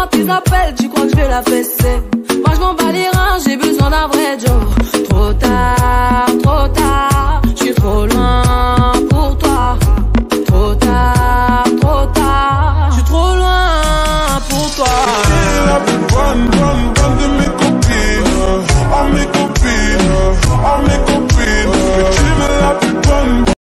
prends tes appels, tu crois que je vais la fesser. Moi je m'en bats les reins, j'ai besoin d'un vrai Joe. Trop tard, je suis trop loin pour toi. Trop tard, je suis trop loin pour toi.